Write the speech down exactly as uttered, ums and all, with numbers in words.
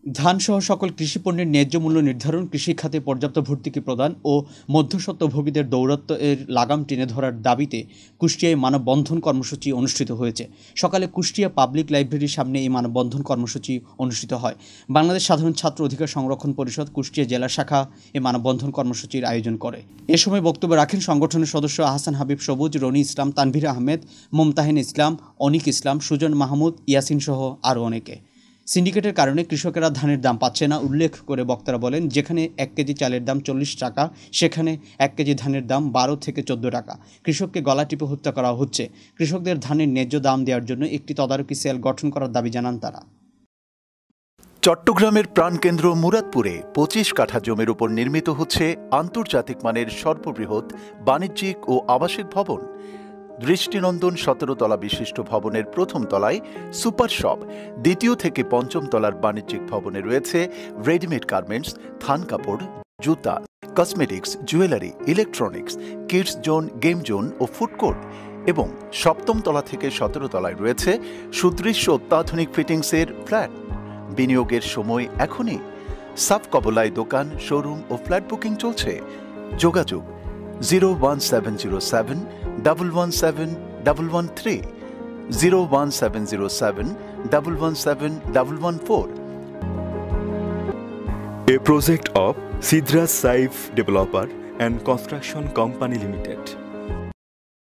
ধানসহ সকল কৃষিপণ্যের ন্যায্য মূল্য নির্ধারণ, কৃষি খাতে পর্যাপ্ত ভর্তুকি প্রদান ও মধ্যস্বত্বভোগীদের দৌরাত্ম্য এর লাগাম টেনে ধরার দাবিতে কুষ্টিয়ায় মানববন্ধন কর্মসূচি অনুষ্ঠিত হয়েছে। সকালে কুষ্টিয়া পাবলিক লাইব্রেরির সামনে এই মানববন্ধন কর্মসূচি অনুষ্ঠিত হয়। বাংলাদেশ সাধারণ ছাত্র অধিকার সংরক্ষণ পরিষদ কুষ্টিয়া জেলা শাখা এই মানববন্ধন কর্মসূচির আয়োজন করে। এ সময় বক্তব্য রাখেন সংগঠনের সদস্য আহসান হাবিব সবুজ, রনি ইসলাম, তানভীর আহমেদ, মুমতাহিন ইসলাম, অনিক ইসলাম, সুজন মাহমুদ, ইয়াসিন সহ আরও অনেকে। সিন্ডিকেটের কারণে কৃষকেরা ধানের দাম পাচ্ছে না উল্লেখ করে বক্তারা বলেন, যেখানে এক কেজি চালের দাম চল্লিশ টাকা সেখানে এক কেজি ধানের দাম বারো থেকে চোদ্দ টাকা। কৃষককে গলা টিপে হত্যা করা হচ্ছে। কৃষকদের ধানের ন্যায্য দাম দেওয়ার জন্য একটি তদারকি সেল গঠন করার দাবি জানান তারা। চট্টগ্রামের প্রাণকেন্দ্র মুরাদপুরে পঁচিশ কাঠা জমির উপর নির্মিত হচ্ছে আন্তর্জাতিক মানের সর্ববৃহৎ বাণিজ্যিক ও আবাসিক ভবন। দৃষ্টিনন্দন সতেরো তলা বিশিষ্ট ভবনের প্রথম তলায় সুপার শপ, দ্বিতীয় থেকে পঞ্চম তলার বাণিজ্যিক ভবনে রয়েছে রেডিমেড গার্মেন্টস, থান কাপড়, জুতা, cosmetics, jewellery, electronics, kids zone, game zone ও ফুড কোর্ট এবং সপ্তম তলা থেকে সতেরো তলায় রয়েছে সুদৃশ্য অত্যাধুনিক ফিটিংসের ফ্ল্যাট। বিনিয়োগের সময় এখনই। সাব কবলায় দোকান, শোরুম ও ফ্ল্যাট বুকিং চলছে। যোগাযোগ zero one seven zero seven double one seven double one three, zero one seven zero seven double one seven double one four. A project of Sidra Saif Developer and Construction Company Limited.